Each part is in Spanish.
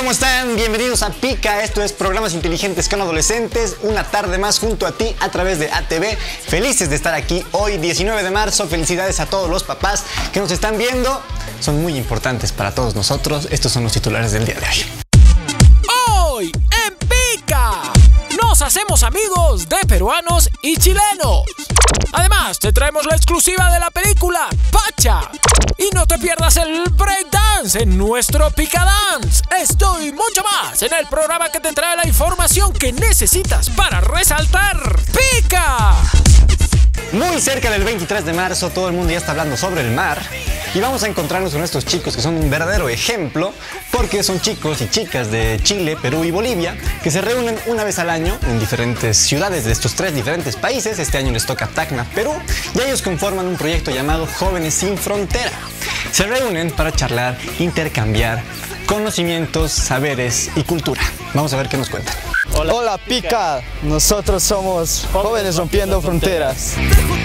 ¿Cómo están? Bienvenidos a Pica, esto es Programas Inteligentes con Adolescentes, una tarde más junto a ti a través de ATV. Felices de estar aquí hoy, 19 de marzo, felicidades a todos los papás que nos están viendo, son muy importantes para todos nosotros. Estos son los titulares del día de hoy. Hoy en Pica nos hacemos amigos de peruanos y chilenos. Además, te traemos la exclusiva de la película Pacha. Y no te pierdas el breakdance en nuestro Pica Dance. Esto y mucho más en el programa que te trae la información que necesitas para resaltar. ¡Pica! Muy cerca del 23 de marzo, todo el mundo ya está hablando sobre el mar. Y vamos a encontrarnos con estos chicos que son un verdadero ejemplo, porque son chicos y chicas de Chile, Perú y Bolivia, que se reúnen una vez al año en diferentes ciudades de estos tres diferentes países. Este año les toca Tacna, Perú, y ellos conforman un proyecto llamado Jóvenes Sin Frontera. Se reúnen para charlar, intercambiar conocimientos, saberes y cultura. Vamos a ver qué nos cuentan. Hola Pica, nosotros somos Jóvenes Rompiendo Fronteras.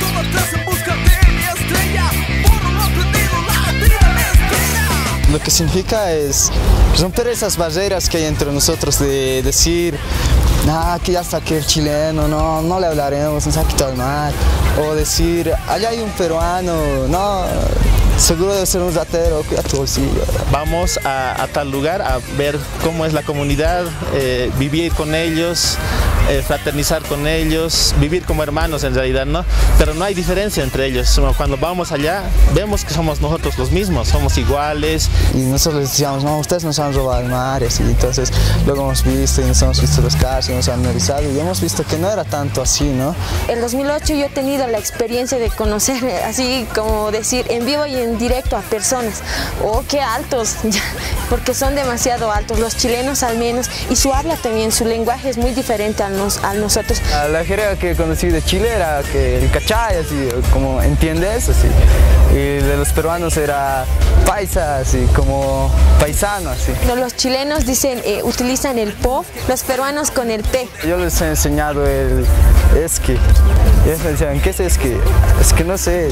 Lo que significa es romper esas barreras que hay entre nosotros de decir, que ya está aquí el chileno, no le hablaremos, nos ha quitado el mar. O decir, allá hay un peruano, seguro debe ser un ratero, cuida tu bolsillo. Vamos a tal lugar a ver cómo es la comunidad, vivir con ellos, fraternizar con ellos, vivir como hermanos en realidad, ¿no? Pero no hay diferencia entre ellos. Cuando vamos allá, vemos que somos nosotros los mismos, somos iguales. Y nosotros les decíamos, no, ustedes nos han robado el mar y así. Entonces luego hemos visto y nos hemos visto los casos, nos han analizado y hemos visto que no era tanto así, ¿no? En 2008 yo he tenido la experiencia de conocer, así como decir, en vivo y en directo a personas. ¡Oh, qué altos! Porque son demasiado altos, los chilenos al menos, y su habla también, su lenguaje es muy diferente a nosotros. La jerga que conocí de Chile era que el cachay, así, como entiendes, así. Y de los peruanos era paisa, así, como paisano, así. Los chilenos dicen, utilizan el po, los peruanos con el pe. Yo les he enseñado el esqui. Y ellos me decían, ¿qué es esqui? Es que no sé.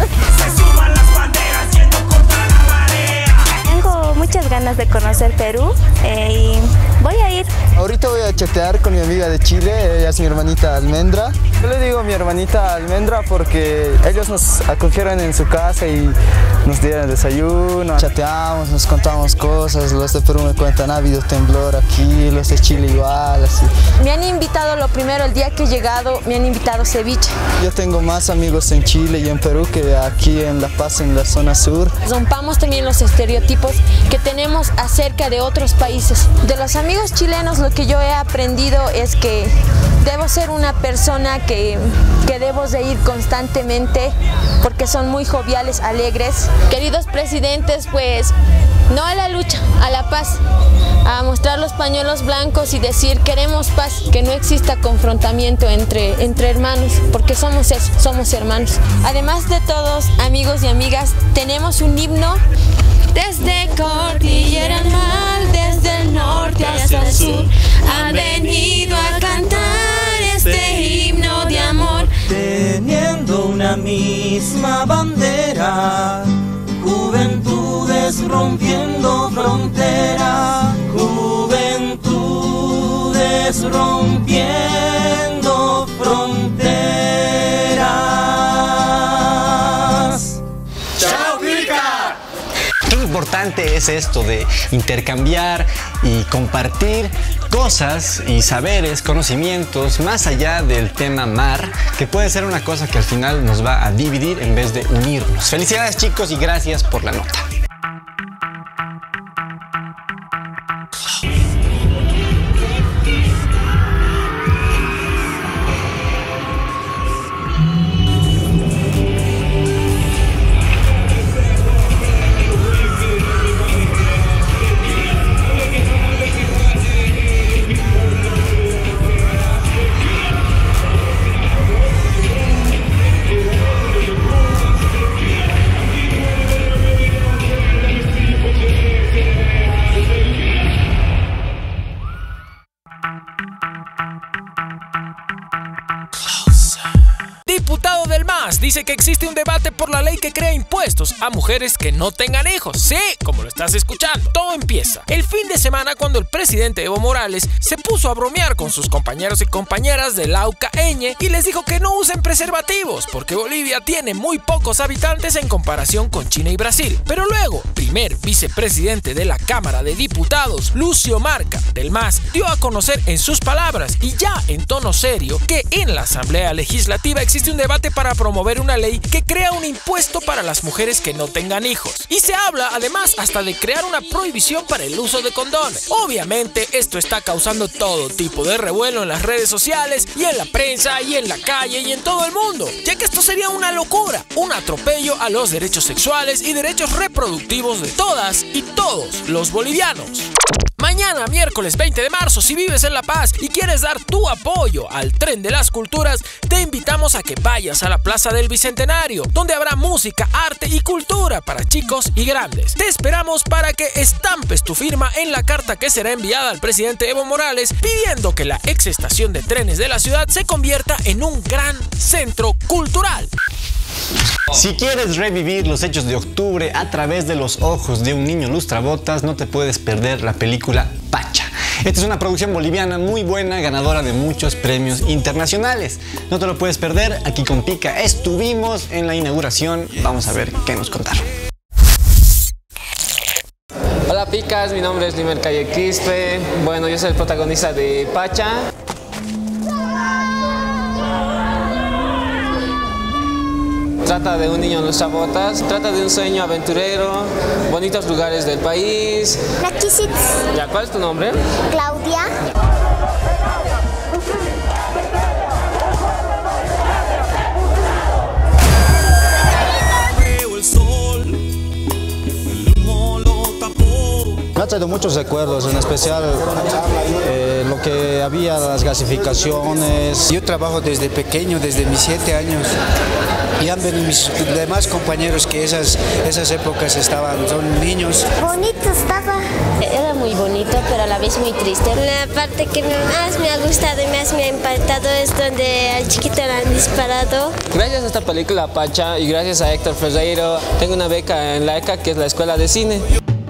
Tengo muchas ganas de conocer Perú y voy a ir. Ahorita voy a chatear con mi amiga de Chile, ella es mi hermanita Almendra. Yo le digo mi hermanita Almendra porque ellos nos acogieron en su casa y nos dieron desayuno. Chateamos, nos contamos cosas, los de Perú me cuentan, ha habido temblor aquí, los de Chile igual, así. Me han invitado, lo primero, el día que he llegado, me han invitado ceviche. Yo tengo más amigos en Chile y en Perú que aquí en La Paz, en la zona sur. Rompamos también los estereotipos que tenemos acerca de otros países. De los amigos chilenos lo que yo he aprendido es que debo ser una persona que debo de ir constantemente porque son muy joviales, alegres. Queridos presidentes, pues no a la lucha, a la paz, a mostrar los pañuelos blancos y decir queremos paz, que no exista confrontamiento entre hermanos, porque somos eso, somos hermanos. Además de todos, amigos y amigas, tenemos un himno. Desde Cordillera al Mar, desde el norte hasta el sur, han venido a cantar este himno de amor. Teniendo una misma bandera, juventudes rompiendo frontera, juventudes rompiendo fronteras. ¡Chao, Pica! Qué importante es esto de intercambiar y compartir cosas y saberes, conocimientos, más allá del tema mar, que puede ser una cosa que al final nos va a dividir en vez de unirnos. Felicidades, chicos, y gracias por la nota. dice que existe un debate por la ley que crea impuestos a mujeres que no tengan hijos. Sí, como lo estás escuchando. Todo empieza el fin de semana cuando el presidente Evo Morales se puso a bromear con sus compañeros y compañeras de la UCAeñe y les dijo que no usen preservativos porque Bolivia tiene muy pocos habitantes en comparación con China y Brasil. Pero luego, primer vicepresidente de la Cámara de Diputados, Lucio Marca, del MAS, dio a conocer en sus palabras y ya en tono serio que en la Asamblea Legislativa existe un debate para promover una ley que crea un impuesto para las mujeres que no tengan hijos. Y se habla además hasta de crear una prohibición para el uso de condones. Obviamente esto está causando todo tipo de revuelo en las redes sociales y en la prensa y en la calle y en todo el mundo, ya que esto sería una locura, un atropello a los derechos sexuales y derechos reproductivos de todas y todos los bolivianos. Mañana, miércoles 20 de marzo, si vives en La Paz y quieres dar tu apoyo al Tren de las Culturas, te invitamos a que vayas a la Plaza del Bicentenario, donde habrá música, arte y cultura para chicos y grandes. Te esperamos para que estampes tu firma en la carta que será enviada al presidente Evo Morales, pidiendo que la ex estación de trenes de la ciudad se convierta en un gran centro cultural. Si quieres revivir los hechos de octubre a través de los ojos de un niño lustrabotas, no te puedes perder la película Pacha. Esta es una producción boliviana muy buena, ganadora de muchos premios internacionales. No te lo puedes perder, aquí con Pica estuvimos en la inauguración. Vamos a ver qué nos contaron. Hola Picas, mi nombre es Limer Calle Quispe. Bueno, yo soy el protagonista de Pacha. Trata de un niño lustrabotas, trata de un sueño aventurero, bonitos lugares del país. Ya, ¿cuál es tu nombre? Claudia. Me ha traído muchos recuerdos, en especial lo que había, las gasificaciones. Yo trabajo desde pequeño, desde mis 7 años. Y han venido mis demás compañeros que esas épocas son niños. Bonito estaba. Era muy bonito, pero a la vez muy triste. La parte que más me ha gustado y más me ha impactado es donde al chiquito le han disparado. Gracias a esta película Pacha y gracias a Héctor Ferreiro, tengo una beca en la ECA, que es la Escuela de Cine.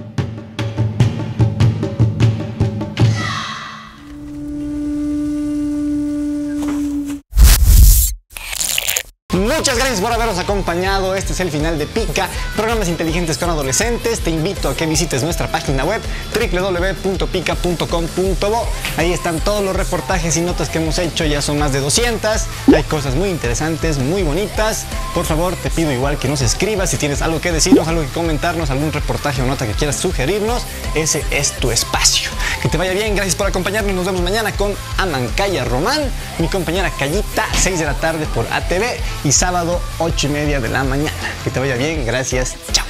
Muchas gracias por habernos acompañado. Este es el final de Pica, programas inteligentes con adolescentes. Te invito a que visites nuestra página web www.pica.com.bo. Ahí están todos los reportajes y notas que hemos hecho, ya son más de 200. Hay cosas muy interesantes, muy bonitas. Por favor, te pido igual que nos escribas si tienes algo que decirnos, algo que comentarnos, algún reportaje o nota que quieras sugerirnos. Ese es tu espacio. Que te vaya bien, gracias por acompañarnos. Nos vemos mañana con Amancaya Román, mi compañera Callita, 6 de la tarde por ATV y sábado 8:30 de la mañana. Que te vaya bien, gracias, chao.